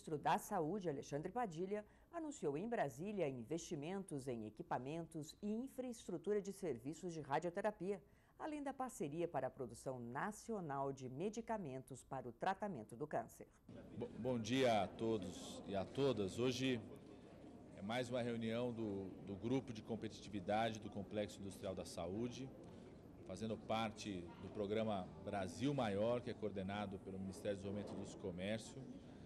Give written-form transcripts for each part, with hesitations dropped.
ministro da Saúde, Alexandre Padilha, anunciou em Brasília investimentos em equipamentos e infraestrutura de serviços de radioterapia, além da parceria para a produção nacional de medicamentos para o tratamento do câncer. Bom dia a todos e a todas. Hoje é mais uma reunião do Grupo de Competitividade do Complexo Industrial da Saúde, fazendo parte do programa Brasil Maior, que é coordenado pelo Ministério do Desenvolvimento do Comércio,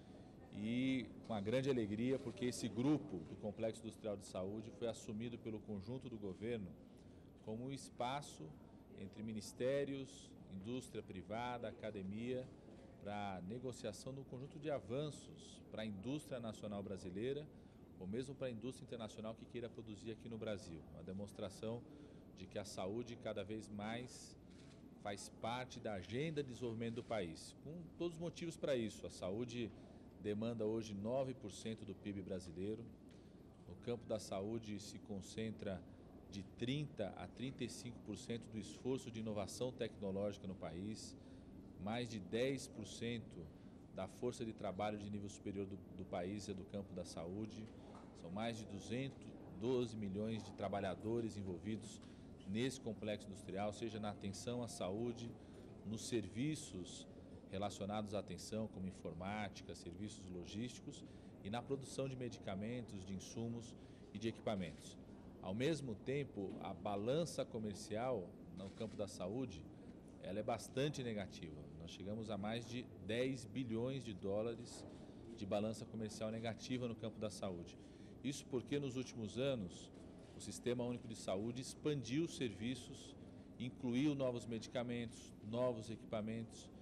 e com uma grande alegria porque esse grupo do Complexo Industrial de Saúde foi assumido pelo conjunto do governo como um espaço entre ministérios, indústria privada, academia, para negociação de um conjunto de avanços para a indústria nacional brasileira ou mesmo para a indústria internacional que queira produzir aqui no Brasil. Uma demonstração de que a saúde cada vez mais faz parte da agenda de desenvolvimento do país. Com todos os motivos para isso. A saúde demanda hoje 9% do PIB brasileiro. No campo da saúde se concentra de 30% a 35% do esforço de inovação tecnológica no país, mais de 10% da força de trabalho de nível superior do país é do campo da saúde. São mais de 212 milhões de trabalhadores envolvidos nesse complexo industrial, seja na atenção à saúde, nos serviços relacionados à atenção, como informática, serviços logísticos, e na produção de medicamentos, de insumos e de equipamentos. Ao mesmo tempo, a balança comercial no campo da saúde, ela é bastante negativa. Nós chegamos a mais de 10 bilhões de dólares de balança comercial negativa no campo da saúde. Isso porque nos últimos anos o Sistema Único de Saúde expandiu os serviços, incluiu novos medicamentos, novos equipamentos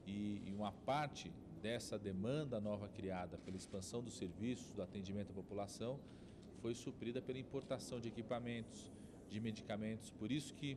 e uma parte dessa demanda nova criada pela expansão dos serviços, do atendimento à população, foi suprida pela importação de equipamentos, de medicamentos. Por isso que,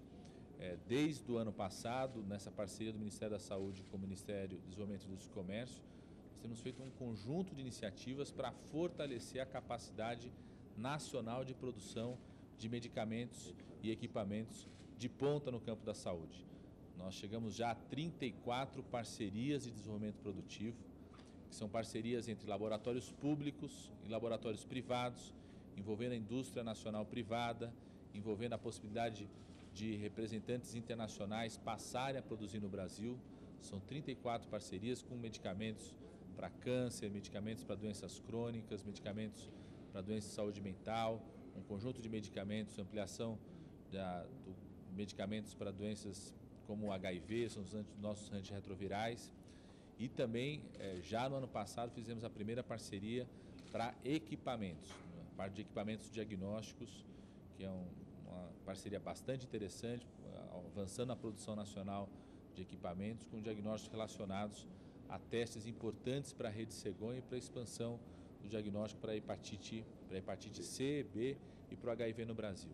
desde o ano passado, nessa parceria do Ministério da Saúde com o Ministério do Desenvolvimento e do Comércio, nós temos feito um conjunto de iniciativas para fortalecer a capacidade nacional de produção de medicamentos e equipamentos de ponta no campo da saúde. Nós chegamos já a 34 parcerias de desenvolvimento produtivo, que são parcerias entre laboratórios públicos e laboratórios privados, envolvendo a indústria nacional privada, envolvendo a possibilidade de representantes internacionais passarem a produzir no Brasil. São 34 parcerias com medicamentos para câncer, medicamentos para doenças crônicas, medicamentos para doenças de saúde mental, um conjunto de medicamentos, ampliação de medicamentos para doenças como o HIV, são os nossos antirretrovirais. E também, já no ano passado, fizemos a primeira parceria para equipamentos, a parte de equipamentos diagnósticos, que é uma parceria bastante interessante, avançando a produção nacional de equipamentos com diagnósticos relacionados a testes importantes para a rede cegonha e para a expansão do diagnóstico para a hepatite C, B e para o HIV no Brasil.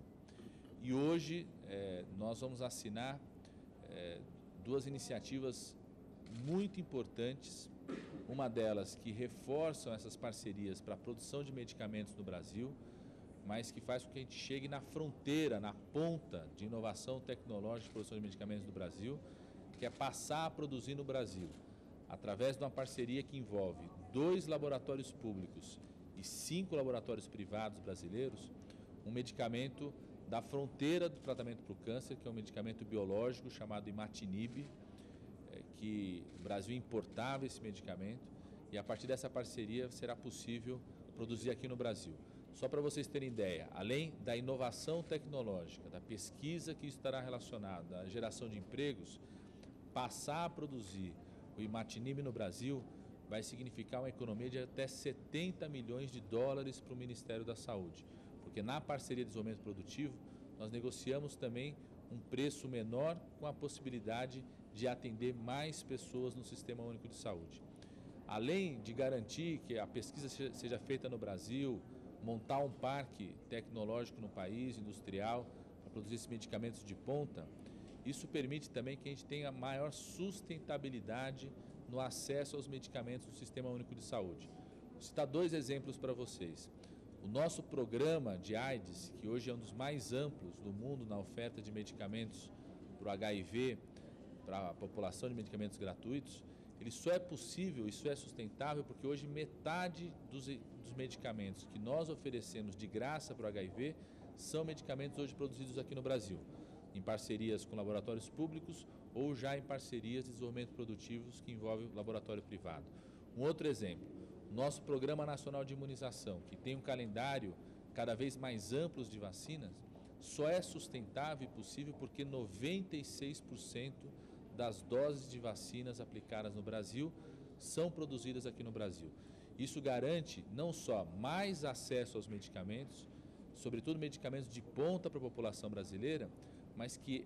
E hoje nós vamos assinar duas iniciativas muito importantes, uma delas que reforçam essas parcerias para a produção de medicamentos no Brasil, mas que faz com que a gente chegue na fronteira, na ponta de inovação tecnológica de produção de medicamentos do Brasil, que é passar a produzir no Brasil, através de uma parceria que envolve 2 laboratórios públicos e 5 laboratórios privados brasileiros, um medicamento da fronteira do tratamento para o câncer, que é um medicamento biológico chamado imatinib, que o Brasil importava esse medicamento, e a partir dessa parceria será possível produzir aqui no Brasil. Só para vocês terem ideia, além da inovação tecnológica, da pesquisa que estará relacionada à geração de empregos, passar a produzir o imatinib no Brasil vai significar uma economia de até 70 milhões de dólares para o Ministério da Saúde, porque na parceria de desenvolvimento produtivo nós negociamos também um preço menor com a possibilidade de atender mais pessoas no Sistema Único de Saúde. Além de garantir que a pesquisa seja feita no Brasil, montar um parque tecnológico no país, industrial, para produzir esses medicamentos de ponta, isso permite também que a gente tenha maior sustentabilidade no acesso aos medicamentos do Sistema Único de Saúde. Vou citar 2 exemplos para vocês. O nosso programa de AIDS, que hoje é um dos mais amplos do mundo na oferta de medicamentos para o HIV, para a população de medicamentos gratuitos, ele só é possível, isso é sustentável, porque hoje metade dos medicamentos que nós oferecemos de graça para o HIV são medicamentos hoje produzidos aqui no Brasil, em parcerias com laboratórios públicos ou já em parcerias de desenvolvimento produtivos que envolvem o laboratório privado. Um outro exemplo, nosso Programa Nacional de Imunização, que tem um calendário cada vez mais amplo de vacinas, só é sustentável e possível porque 96% das doses de vacinas aplicadas no Brasil são produzidas aqui no Brasil. Isso garante não só mais acesso aos medicamentos, sobretudo medicamentos de ponta para a população brasileira, mas que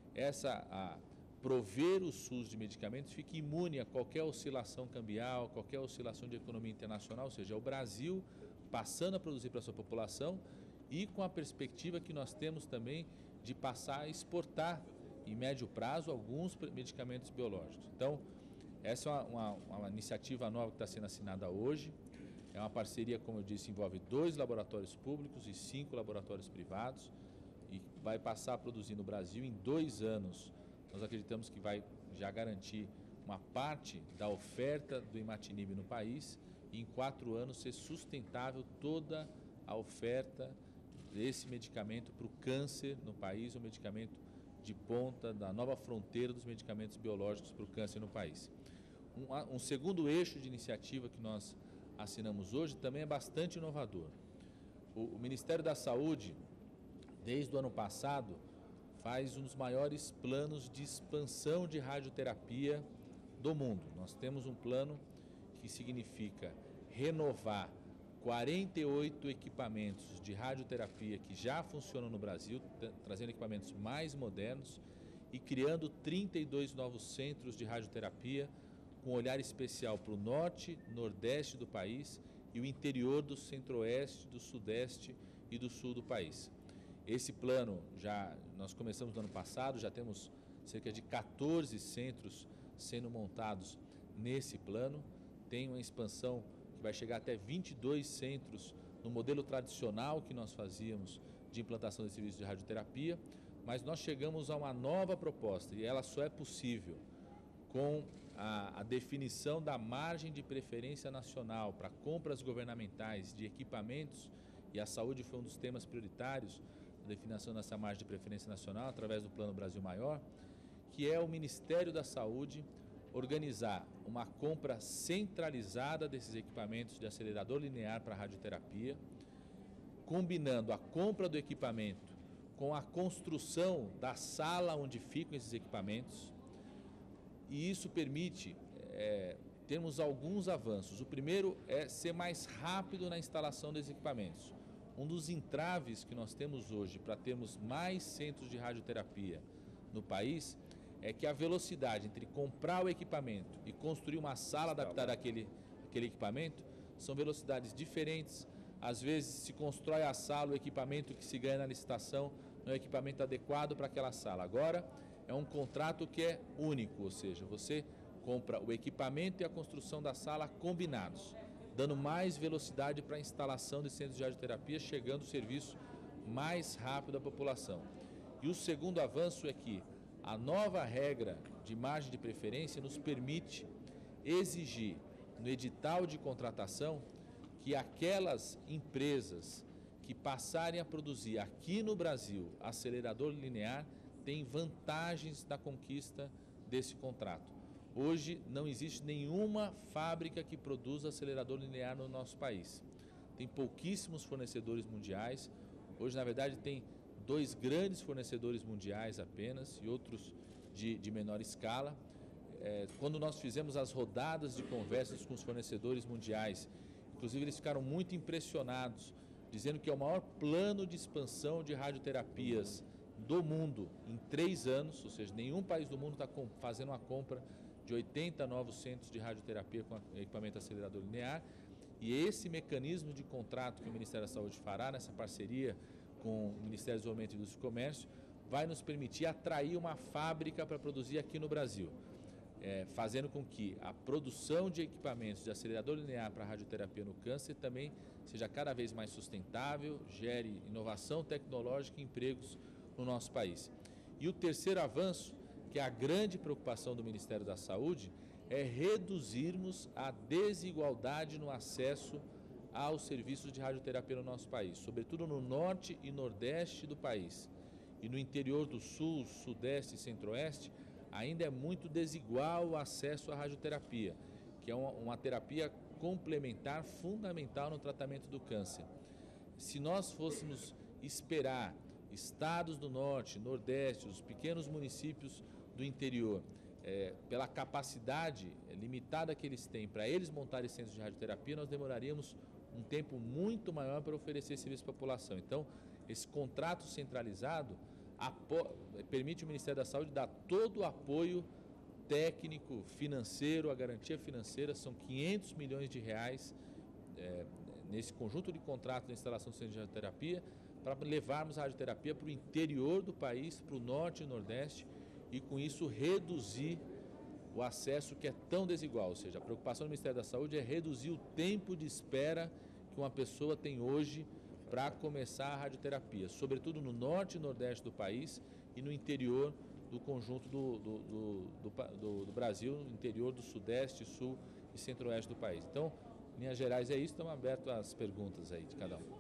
prover o SUS de medicamentos fique imune a qualquer oscilação cambial, qualquer oscilação de economia internacional, ou seja, o Brasil passando a produzir para a sua população e com a perspectiva que nós temos também de passar a exportar em médio prazo alguns medicamentos biológicos. Então, essa é uma iniciativa nova que está sendo assinada hoje. É uma parceria, como eu disse, envolve 2 laboratórios públicos e 5 laboratórios privados e vai passar a produzir no Brasil em 2 anos. Nós acreditamos que vai já garantir uma parte da oferta do imatinib no país e em 4 anos ser sustentável toda a oferta desse medicamento para o câncer no país, um medicamento de ponta da nova fronteira dos medicamentos biológicos para o câncer no país. Um segundo eixo de iniciativa que nós assinamos hoje também é bastante inovador. O Ministério da Saúde, desde o ano passado, faz um dos maiores planos de expansão de radioterapia do mundo. Nós temos um plano que significa renovar 48 equipamentos de radioterapia que já funcionam no Brasil, trazendo equipamentos mais modernos e criando 32 novos centros de radioterapia com olhar especial para o norte, nordeste do país e o interior do centro-oeste, do sudeste e do sul do país. Esse plano nós começamos no ano passado, já temos cerca de 14 centros sendo montados nesse plano, tem uma expansão que vai chegar até 22 centros no modelo tradicional que nós fazíamos de implantação de serviços de radioterapia, mas nós chegamos a uma nova proposta e ela só é possível com a definição da margem de preferência nacional para compras governamentais de equipamentos, e a saúde foi um dos temas prioritários da definição dessa margem de preferência nacional através do Plano Brasil Maior, que é o Ministério da Saúde organizar uma compra centralizada desses equipamentos de acelerador linear para radioterapia, combinando a compra do equipamento com a construção da sala onde ficam esses equipamentos, e isso permite termos alguns avanços. O primeiro é ser mais rápido na instalação desses equipamentos. Um dos entraves que nós temos hoje para termos mais centros de radioterapia no país é que a velocidade entre comprar o equipamento e construir uma sala adaptada àquele equipamento são velocidades diferentes. Às vezes se constrói a sala, o equipamento que se ganha na licitação não é o equipamento adequado para aquela sala. Agora é um contrato que é único, ou seja, você compra o equipamento e a construção da sala combinados, dando mais velocidade para a instalação de centros de radioterapia, chegando o serviço mais rápido à população. E o segundo avanço é que a nova regra de margem de preferência nos permite exigir no edital de contratação que aquelas empresas que passarem a produzir aqui no Brasil acelerador linear têm vantagens na conquista desse contrato. Hoje não existe nenhuma fábrica que produza acelerador linear no nosso país. Tem pouquíssimos fornecedores mundiais. Hoje, na verdade, tem 2 grandes fornecedores mundiais apenas e outros de menor escala. Quando nós fizemos as rodadas de conversas com os fornecedores mundiais, inclusive eles ficaram muito impressionados, dizendo que é o maior plano de expansão de radioterapias do mundo em 3 anos, ou seja, nenhum país do mundo está fazendo uma compra de 80 novos centros de radioterapia com equipamento acelerador linear, e esse mecanismo de contrato que o Ministério da Saúde fará nessa parceria com o Ministério do Desenvolvimento, Indústria e Comércio vai nos permitir atrair uma fábrica para produzir aqui no Brasil, fazendo com que a produção de equipamentos de acelerador linear para radioterapia no câncer também seja cada vez mais sustentável, gere inovação tecnológica e empregos no nosso país. E o terceiro avanço, que é a grande preocupação do Ministério da Saúde, é reduzirmos a desigualdade no acesso aos serviços de radioterapia no nosso país, sobretudo no norte e nordeste do país. E no interior do sul, sudeste e centro-oeste, ainda é muito desigual o acesso à radioterapia, que é uma terapia complementar fundamental no tratamento do câncer. Se nós fôssemos esperar estados do norte, nordeste, os pequenos municípios do interior, pela capacidade limitada que eles têm para eles montarem centros de radioterapia, nós demoraríamos um tempo muito maior para oferecer serviço à população. Então, esse contrato centralizado permite ao Ministério da Saúde dar todo o apoio técnico, financeiro, a garantia financeira, são 500 milhões de reais nesse conjunto de contratos de instalação do centro de radioterapia, para levarmos a radioterapia para o interior do país, para o norte e nordeste, e com isso reduzir o acesso que é tão desigual. Ou seja, a preocupação do Ministério da Saúde é reduzir o tempo de espera que uma pessoa tem hoje para começar a radioterapia, sobretudo no norte e nordeste do país e no interior do conjunto do Brasil, no interior do sudeste, sul e centro-oeste do país. Então, em linhas gerais é isso, estamos abertos às perguntas aí de cada um.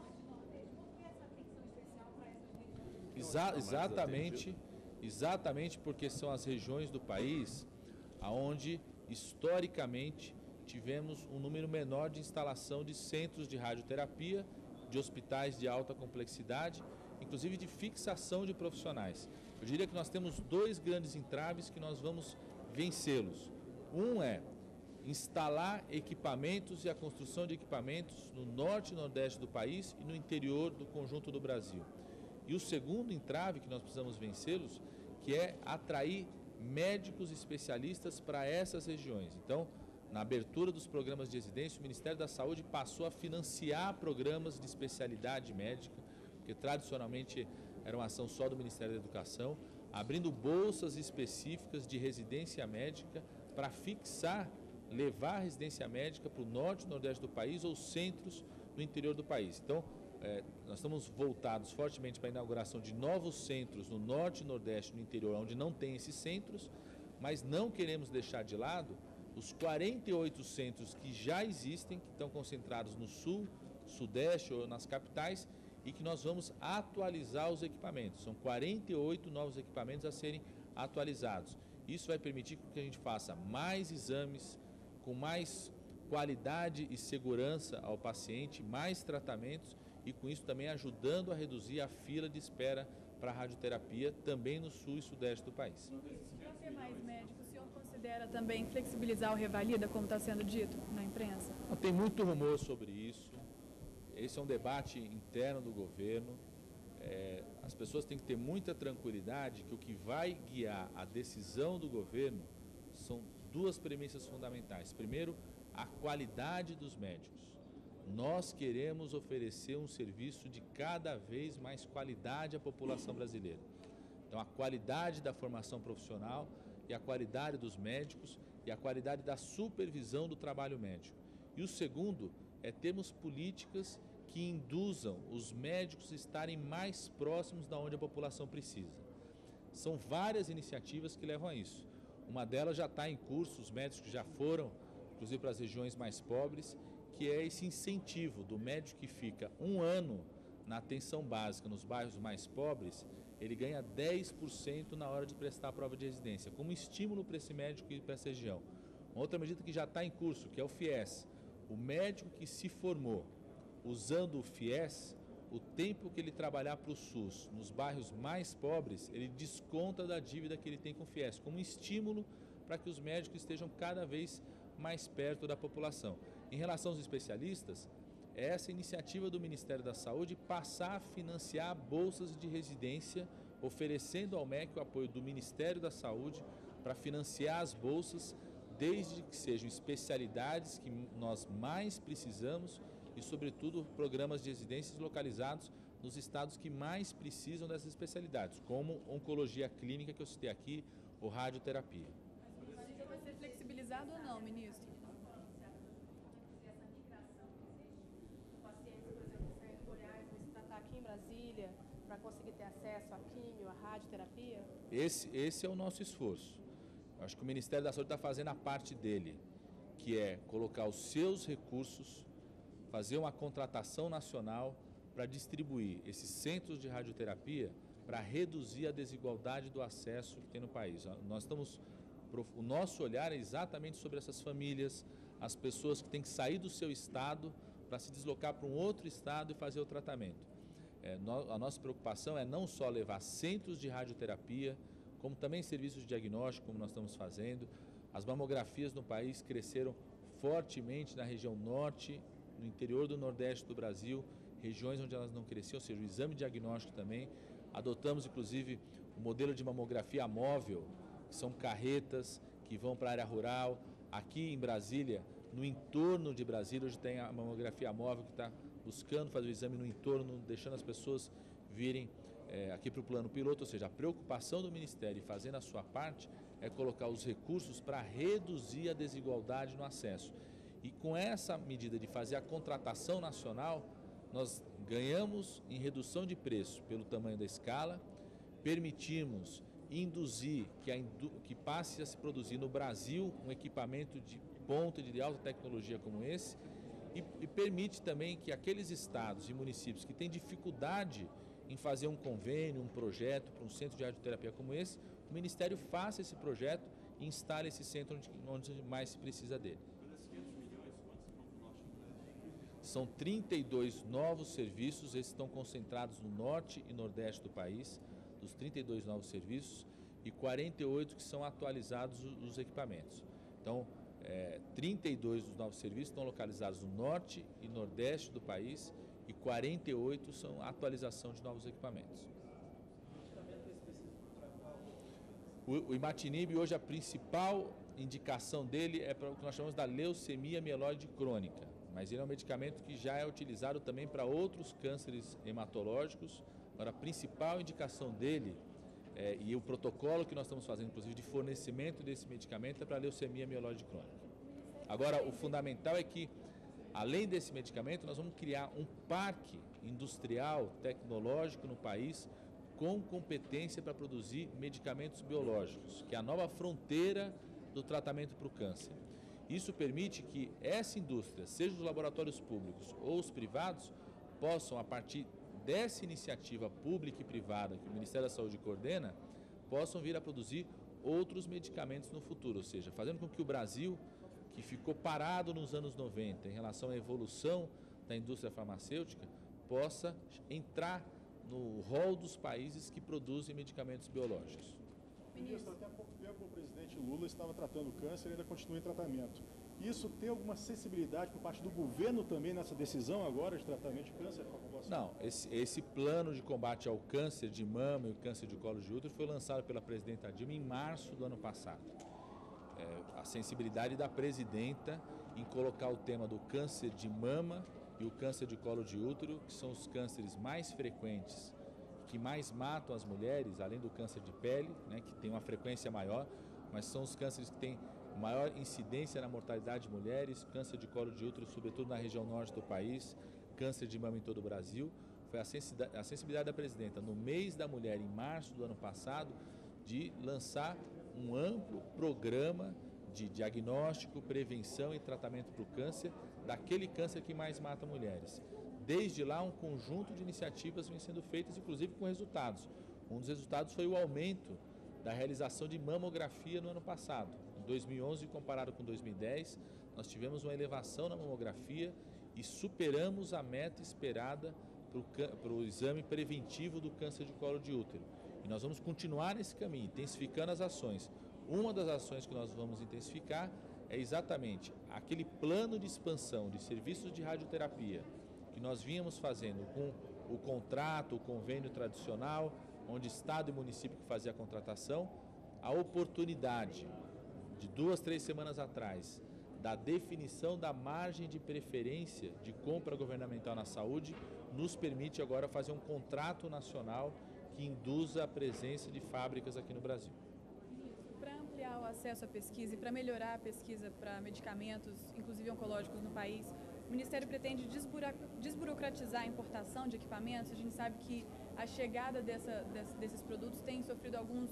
Exatamente porque são as regiões do país onde, historicamente, tivemos um número menor de instalação de centros de radioterapia, de hospitais de alta complexidade, inclusive de fixação de profissionais. Eu diria que nós temos dois grandes entraves que nós vamos vencê-los. Um é instalar equipamentos e a construção de equipamentos no norte e nordeste do país e no interior do conjunto do Brasil. E o segundo entrave que nós precisamos vencê-los, que é atrair médicos especialistas para essas regiões. Então, na abertura dos programas de residência, o Ministério da Saúde passou a financiar programas de especialidade médica, porque tradicionalmente era uma ação só do Ministério da Educação, abrindo bolsas específicas de residência médica para fixar, levar a residência médica para o norte e nordeste do país ou centros no interior do país. Então, nós estamos voltados fortemente para a inauguração de novos centros no norte e nordeste, no interior, onde não tem esses centros, mas não queremos deixar de lado os 48 centros que já existem, que estão concentrados no sul, sudeste ou nas capitais, e que nós vamos atualizar os equipamentos. São 48 novos equipamentos a serem atualizados. Isso vai permitir que a gente faça mais exames, com mais qualidade e segurança ao paciente, mais tratamentos, e com isso também ajudando a reduzir a fila de espera para a radioterapia também no sul e sudeste do país. Para ter mais médicos, o senhor considera também flexibilizar o Revalida, como está sendo dito na imprensa? Tem muito rumor sobre isso. Esse é um debate interno do governo. As pessoas têm que ter muita tranquilidade que o que vai guiar a decisão do governo são duas premissas fundamentais. Primeiro, a qualidade dos médicos. Nós queremos oferecer um serviço de cada vez mais qualidade à população brasileira. Então, a qualidade da formação profissional e a qualidade dos médicos e a qualidade da supervisão do trabalho médico. E o segundo é termos políticas que induzam os médicos a estarem mais próximos da onde a população precisa. São várias iniciativas que levam a isso. Uma delas já está em curso, os médicos já foram, inclusive para as regiões mais pobres, que é esse incentivo do médico que fica um ano na atenção básica nos bairros mais pobres, ele ganha 10% na hora de prestar a prova de residência, como estímulo para esse médico ir para essa região. Uma outra medida que já está em curso, que é o FIES. O médico que se formou usando o FIES, o tempo que ele trabalhar para o SUS nos bairros mais pobres, ele desconta da dívida que ele tem com o FIES, como estímulo para que os médicos estejam cada vez mais perto da população. Em relação aos especialistas, é essa iniciativa do Ministério da Saúde passar a financiar bolsas de residência, oferecendo ao MEC o apoio do Ministério da Saúde para financiar as bolsas, desde que sejam especialidades que nós mais precisamos e, sobretudo, programas de residências localizados nos estados que mais precisam dessas especialidades, como oncologia clínica, que eu citei aqui, ou radioterapia. Mas isso vai ser flexibilizado ou não, ministro? Brasília, para conseguir ter acesso à quimio, à radioterapia? Esse é o nosso esforço. Eu acho que o Ministério da Saúde está fazendo a parte dele, que é colocar os seus recursos, fazer uma contratação nacional para distribuir esses centros de radioterapia para reduzir a desigualdade do acesso que tem no país. O nosso olhar é exatamente sobre essas famílias, as pessoas que têm que sair do seu estado para se deslocar para um outro estado e fazer o tratamento. A nossa preocupação é não só levar centros de radioterapia, como também serviços de diagnóstico, como nós estamos fazendo. As mamografias no país cresceram fortemente na região norte, no interior do nordeste do Brasil, regiões onde elas não cresciam, ou seja, o exame diagnóstico também. Adotamos, inclusive, o modelo de mamografia móvel, que são carretas que vão para a área rural. Aqui em Brasília, no entorno de Brasília, hoje tem a mamografia móvel que está buscando fazer o exame no entorno, deixando as pessoas virem aqui para o plano piloto, ou seja, a preocupação do Ministério e fazendo a sua parte é colocar os recursos para reduzir a desigualdade no acesso. E com essa medida de fazer a contratação nacional, nós ganhamos em redução de preço pelo tamanho da escala, permitimos induzir que passe a se produzir no Brasil um equipamento de ponta e de alta tecnologia como esse e permite também que aqueles estados e municípios que têm dificuldade em fazer um convênio, um projeto para um centro de radioterapia como esse, o Ministério faça esse projeto e instale esse centro onde mais se precisa dele. São 32 novos serviços, esses estão concentrados no norte e nordeste do país, dos 32 novos serviços, e 48 que são atualizados os equipamentos. Então, 32 dos novos serviços estão localizados no norte e nordeste do país e 48 são atualização de novos equipamentos. O imatinib, hoje, a principal indicação dele é para o que nós chamamos da leucemia mieloide crônica, mas ele é um medicamento que já é utilizado também para outros cânceres hematológicos. Agora, a principal indicação dele, e o protocolo que nós estamos fazendo, inclusive, de fornecimento desse medicamento é para a leucemia mieloide crônica. Agora, o fundamental é que, além desse medicamento, nós vamos criar um parque industrial, tecnológico no país, com competência para produzir medicamentos biológicos, que é a nova fronteira do tratamento para o câncer. Isso permite que essa indústria, seja os laboratórios públicos ou os privados, possam, a partir dessa iniciativa pública e privada que o Ministério da Saúde coordena, possam vir a produzir outros medicamentos no futuro, ou seja, fazendo com que o Brasil, que ficou parado nos anos 90 em relação à evolução da indústria farmacêutica, possa entrar no rol dos países que produzem medicamentos biológicos. Ministro, até há pouco tempo o presidente Lula estava tratando câncer e ainda continua em tratamento. Isso tem alguma sensibilidade por parte do governo também nessa decisão agora de tratamento de câncer para a população? Não, esse plano de combate ao câncer de mama e o câncer de colo de útero foi lançado pela presidenta Dilma em março do ano passado. A sensibilidade da presidenta em colocar o tema do câncer de mama e o câncer de colo de útero, que são os cânceres mais frequentes, que mais matam as mulheres, além do câncer de pele, né, que tem uma frequência maior, mas são os cânceres que têm maior incidência na mortalidade de mulheres, câncer de colo de útero, sobretudo na região norte do país, câncer de mama em todo o Brasil. Foi a sensibilidade da presidenta, no mês da mulher, em março do ano passado, de lançar um amplo programa de diagnóstico, prevenção e tratamento para o câncer, daquele câncer que mais mata mulheres. Desde lá, um conjunto de iniciativas vem sendo feitas, inclusive com resultados. Um dos resultados foi o aumento da realização de mamografia no ano passado. Em 2011, comparado com 2010, nós tivemos uma elevação na mamografia e superamos a meta esperada para o exame preventivo do câncer de colo de útero. E nós vamos continuar nesse caminho, intensificando as ações. Uma das ações que nós vamos intensificar é exatamente aquele plano de expansão de serviços de radioterapia que nós vínhamos fazendo com o contrato, o convênio tradicional, onde Estado e município que fazia a contratação, a oportunidade de 2, 3 semanas atrás da definição da margem de preferência de compra governamental na saúde, nos permite agora fazer um contrato nacional que induza a presença de fábricas aqui no Brasil. Para ampliar o acesso à pesquisa e para melhorar a pesquisa para medicamentos, inclusive oncológicos no país, o Ministério pretende desburocratizar a importação de equipamentos. A gente sabe que a chegada desses produtos tem sofrido alguns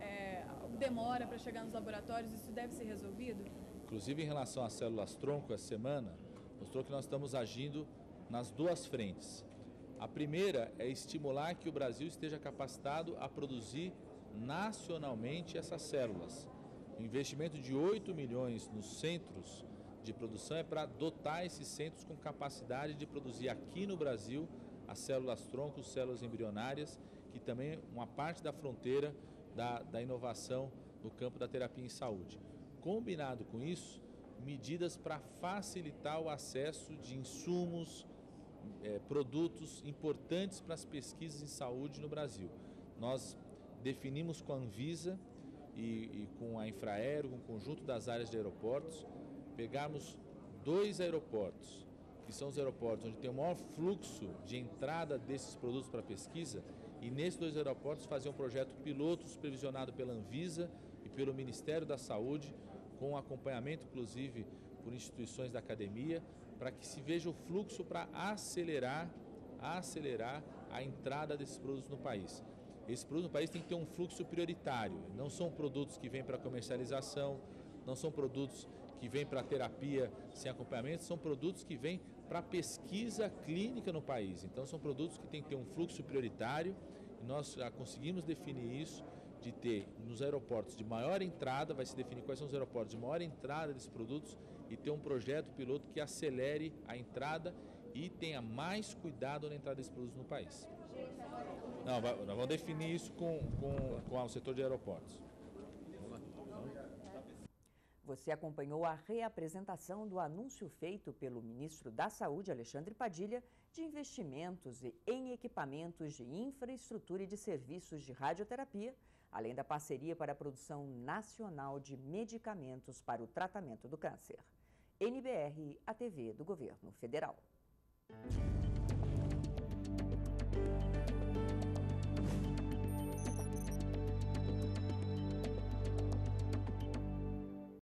demora para chegar nos laboratórios, isso deve ser resolvido? Inclusive, em relação às células-tronco, essa semana mostrou que nós estamos agindo nas duas frentes. A primeira é estimular que o Brasil esteja capacitado a produzir nacionalmente essas células. O investimento de 8 milhões nos centros de produção é para dotar esses centros com capacidade de produzir aqui no Brasil as células-tronco, células embrionárias, que também é uma parte da fronteira da inovação no campo da terapia em saúde. Combinado com isso, medidas para facilitar o acesso de insumos, produtos importantes para as pesquisas em saúde no Brasil. Nós definimos com a Anvisa e com a Infraero, com o conjunto das áreas de aeroportos, pegamos 2 aeroportos, que são os aeroportos onde tem o maior fluxo de entrada desses produtos para pesquisa, e nesses 2 aeroportos fazer um projeto piloto supervisionado pela Anvisa e pelo Ministério da Saúde, com acompanhamento, inclusive, por instituições da academia, para que se veja o fluxo para acelerar a entrada desses produtos no país. Esses produtos no país têm que ter um fluxo prioritário, não são produtos que vêm para comercialização, não são produtos que vêm para terapia sem acompanhamento, são produtos que vêm para pesquisa clínica no país. Então são produtos que têm que ter um fluxo prioritário, e nós já conseguimos definir isso, de ter nos aeroportos de maior entrada, vai se definir quais são os aeroportos de maior entrada desses produtos e ter um projeto piloto que acelere a entrada e tenha mais cuidado na entrada desses produtos no país. Não, nós vamos definir isso com o setor de aeroportos. Você acompanhou a reapresentação do anúncio feito pelo ministro da Saúde, Alexandre Padilha, de investimentos em equipamentos de infraestrutura e de serviços de radioterapia, além da parceria para a produção nacional de medicamentos para o tratamento do câncer. NBR, a TV do Governo Federal.